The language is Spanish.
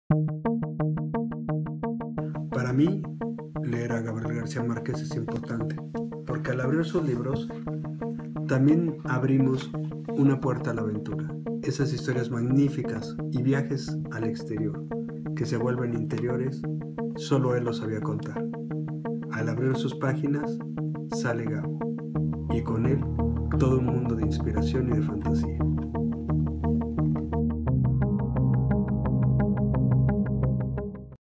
Para mí, leer a Gabriel García Márquez es importante, porque al abrir sus libros también abrimos una puerta a la aventura, esas historias magníficas y viajes al exterior, que se vuelven interiores, solo él los sabía contar. Al abrir sus páginas, sale Gabo, y con él todo un mundo de inspiración y de fantasía.